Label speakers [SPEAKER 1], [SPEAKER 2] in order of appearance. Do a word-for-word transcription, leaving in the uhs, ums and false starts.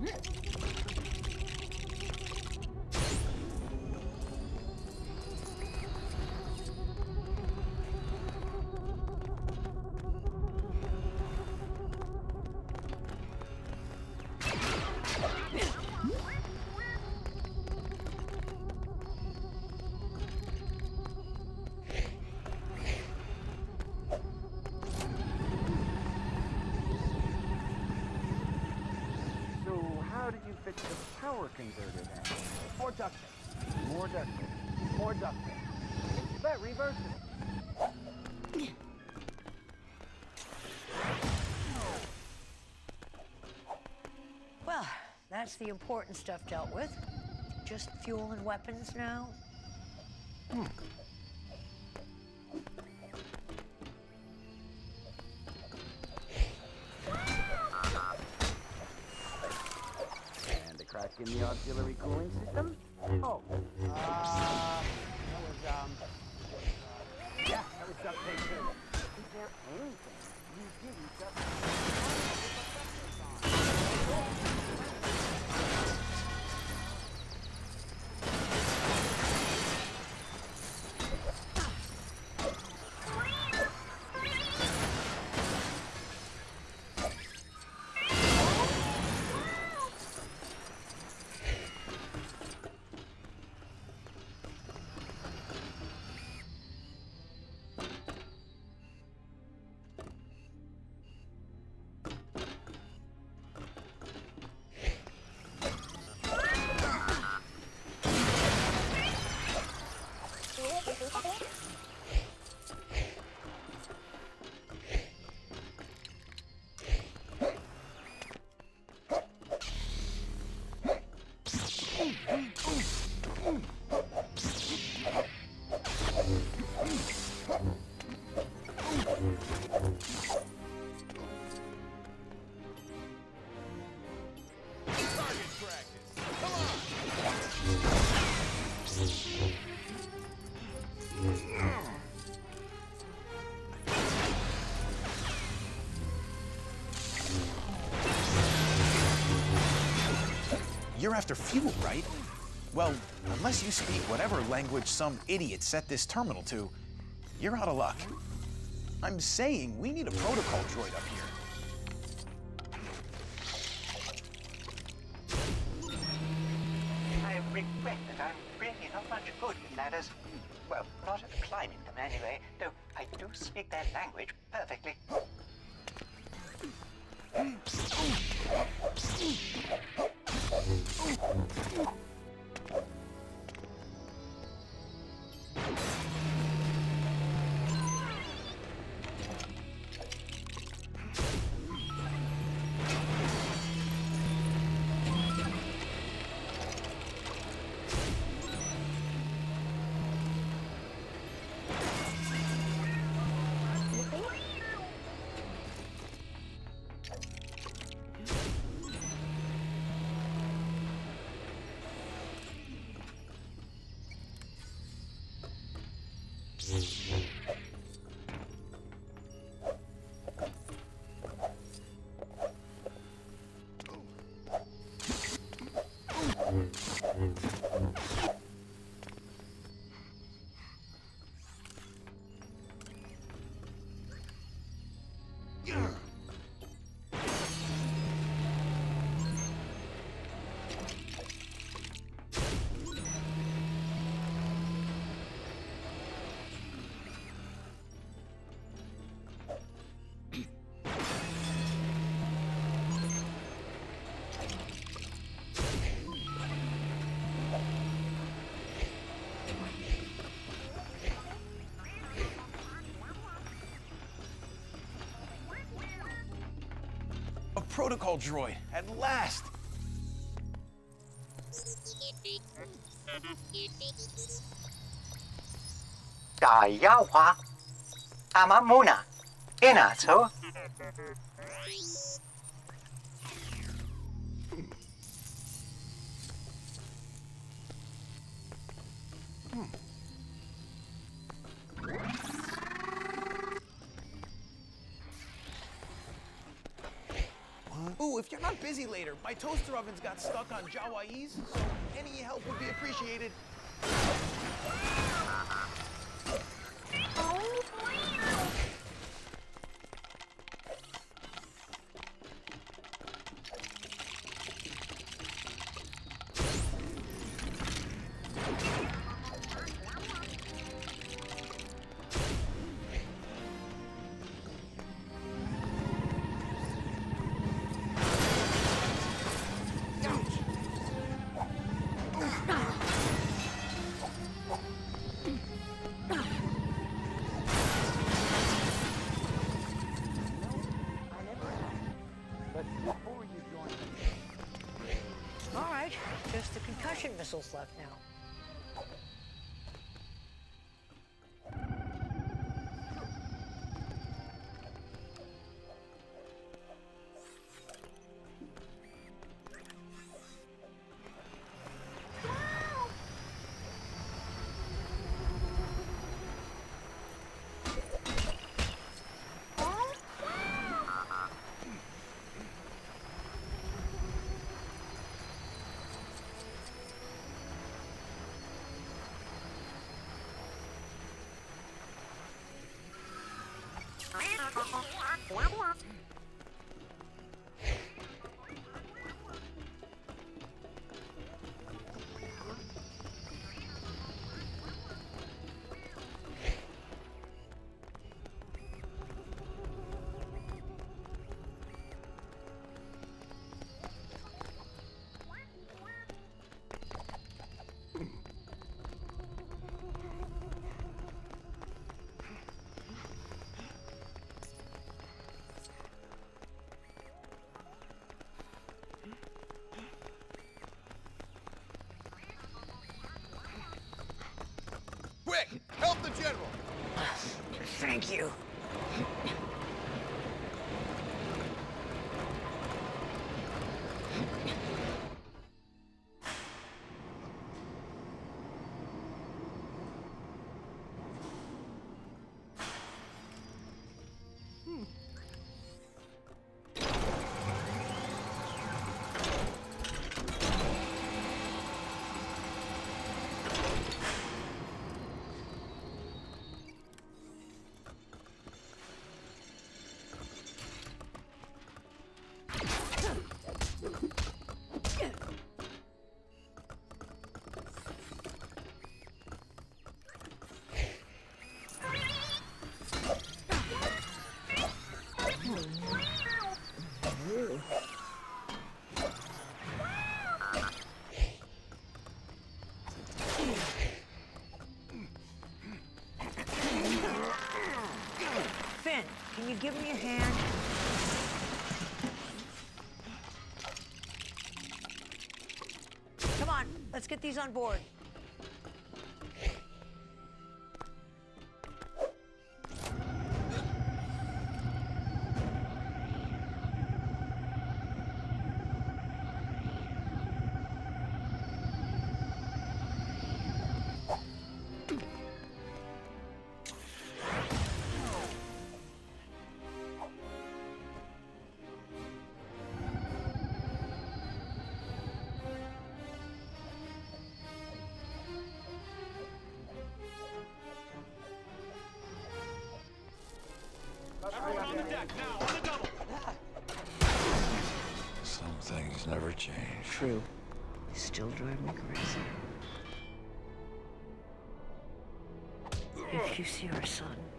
[SPEAKER 1] How did you fix the power converter then? More duct tape. More duct tape. More duct tape. That reverses it.
[SPEAKER 2] Well, that's the important stuff dealt with. Just fuel and weapons now.
[SPEAKER 1] Hmm. Crack in the auxiliary cooling system? Oh, uh, that was, um, yeah, that was duct tape too. Is there anything you didn't duct
[SPEAKER 3] You're after fuel, right? Well, unless you speak whatever language some idiot set this terminal to, you're out of luck. I'm saying we need a protocol droid up here.
[SPEAKER 4] I regret that I'm really not much good with ladders. Well, not at climbing them anyway, though I do speak that language perfectly.
[SPEAKER 3] A protocol droid, at last!
[SPEAKER 4] Dayawa Amamuna Inato.
[SPEAKER 3] Ooh, if you're not busy later, my toaster oven's got stuck on Jawai's, so any help would be appreciated.
[SPEAKER 2] All right, just the concussion missiles left now.
[SPEAKER 5] Quick, help the general!
[SPEAKER 2] Thank you. Finn, can you give me a hand? Come on, let's get these on board.
[SPEAKER 6] Everyone on the deck, now, on the double!
[SPEAKER 7] Some things never change.
[SPEAKER 2] True. They still drive me crazy. If you see our son,